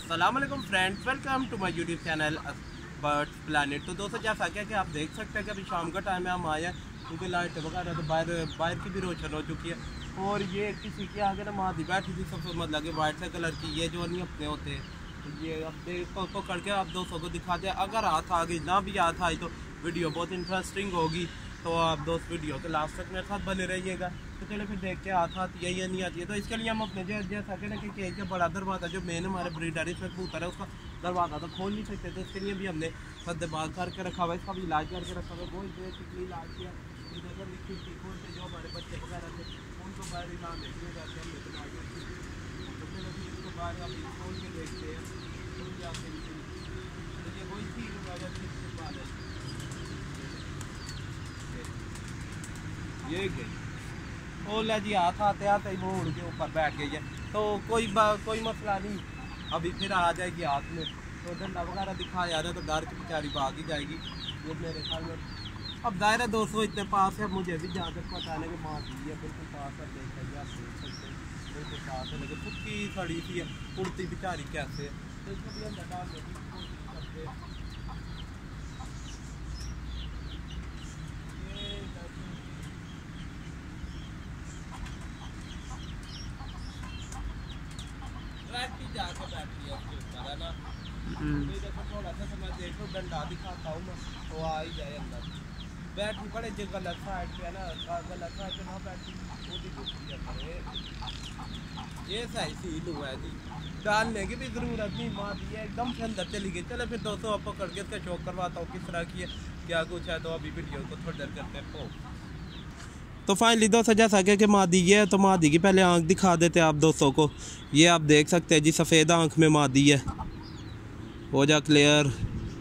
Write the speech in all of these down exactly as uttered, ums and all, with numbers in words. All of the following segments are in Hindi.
अस्सलाम वालेकुम friends, welcome to my YouTube channel Birds Planet. तो दोस्तों जैसा क्या कि आप देख सकते हैं कि अभी शाम का टाइम है, हम आए हैं क्योंकि लाइट वगैरह तो बाहर बाहर की भी रोशन हो चुकी है। और ये किसी के आगे ना मादी बैठी थी सबसे मतलब कि वाइट से कलर की, ये जो नहीं अपने होते हैं ये अब देखो पकड़ के आप दोस्तों को दिखाते हैं। अगर हाथ आगे ना भी हाथ आई तो वीडियो बहुत इंटरेस्टिंग होगी, तो आप दोस्त वीडियो के लास्ट तक मेरे साथ बने रहिएगा। तो चलो फिर देख के हाथ आती है या नहीं आती है। तो इसके लिए हम अपने जैसा कि ना कि केक का बड़ा दरवाज़ा जो मेन हमारे ब्रीडर इसमें कबूतर है उसका दरवाज़ा तो खोल नहीं सकते, तो इसके लिए भी हमने सद्देबाज करके रखा हुआ है, इसका भी इलाज करके रखा हुआ है। वो बेसिकली इलाज किया खिड़की खोल से जो हमारे बच्चे वगैरह थे उनको बाहर इलाज देखने जाते हैं, लेकिन आगे तो फिर अभी इसको बाहर अभी खोल के देखते हैं तो जाते हैं। ये वही चीज़ बाद है ये गई ओला जी, हाथ आते आते ही वो उड़ के ऊपर बैठ गई है। तो कोई कोई मसला नहीं, अभी फिर आ जाएगी हाथ में। तो डंडा वगैरह दिखाया जा रहा है तो डर की बेचारी भाग ही जाएगी ये मेरे ख्याल में। अब दायरा दोस्तों इतने पास है, मुझे भी जहाँ तक पता है कि माँ की है बिल्कुल पास है, देख सकते आप देख सकते हैं बिल्कुल पास है, लेकिन कुत्ती खड़ी थी उड़ती बेचारी कैसे। तो इसको भी हम डालने की कोशिश करते हैं। जाके बैठी है उसके ऊपर है ना, देखो थोड़ा सा मैं देखो डंडा दिखाता हूँ मैं तो आ ही जाए अंदर। बैठी पड़े जो गलत साइड पे है ना, गलत साइड पे ना बैठी वो भी ये सही सील हुआ है जी, डालने की भी ज़रूरत नहीं, मार दी है एकदम से अंदर चली गई। चलो फिर दोस्तों आप पकड़ के इसका शौक करवाता हूँ किस तरह की है क्या कुछ है। तो अभी वीडियो को थोड़ी देर करते हैं। तो फाइनली दोस्तों जैसा कि मादी है तो मादी की पहले आंख दिखा देते हैं आप दोस्तों को। ये आप देख सकते हैं जी सफ़ेद आंख में मादी है, हो जा क्लियर।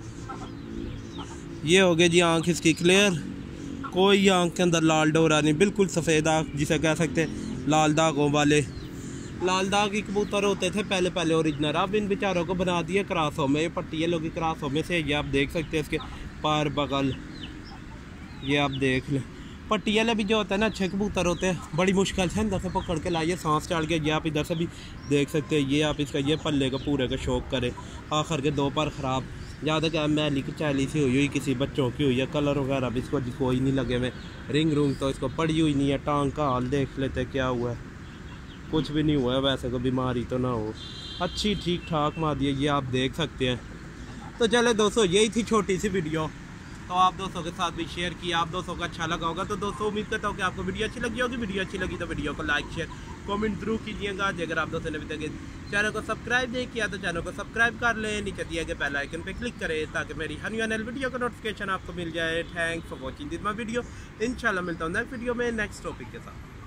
ये हो गई जी आंख इसकी क्लियर, कोई आंख के अंदर लाल डोरा नहीं, बिल्कुल सफ़ेद आंख जिसे कह सकते हैं लाल दागों वाले। लाल दाग की कबूतर होते थे पहले पहले ओरिजिनल, अब इन बेचारों को बना दिए क्रासों में। ये पट्टियाँ लोग क्रासों में से ये आप देख सकते हैं इसके पार बगल, ये आप देख लें। पट्टियाले भी जो होता है ना अच्छे कबूतर होते हैं, बड़ी मुश्किल से अंदर से पकड़ के लाइए, सांस चढ़ गया। ये आप इधर से भी देख सकते हैं, ये आप इसका ये पल्ले का पूरे का शौक करें। आखिर के दो पर ख़राब ज़्यादा क्या मैली की चैली सी हुई हुई किसी बच्चों की हुई है, कलर वगैरह भी इसको कोई नहीं लगे हुए, रिंग रूंग तो इसको पड़ी हुई नहीं है। टांग का हाल देख लेते क्या हुआ है, कुछ भी नहीं हुआ है, वैसे कोई बीमारी तो ना हो, अच्छी ठीक ठाक मार दी है, ये आप देख सकते हैं। तो चले दोस्तों यही थी छोटी सी वीडियो, तो आप दोस्तों के साथ भी शेयर किया, आप दोस्तों को अच्छा लगा होगा। तो दोस्तों उम्मीद करता हूँ कि आपको वीडियो अच्छी लगी होगी। वीडियो अच्छी लगी तो वीडियो को लाइक शेयर कमेंट जरूर कीजिएगा। अगर आप दोस्तों ने अभी तक चैनल को सब्सक्राइब नहीं किया तो चैनल को सब्सक्राइब कर लें, नीचे दिए गए बेल आइकन पे क्लिक करें ताकि मेरी हर न्यू वीडियो का नोटिफिकेशन आपको मिल जाए। Thanks for watching this my video. इंशाल्लाह मिलता हूँ नेक्स्ट वीडियो में नेक्स्ट टॉपिक के साथ।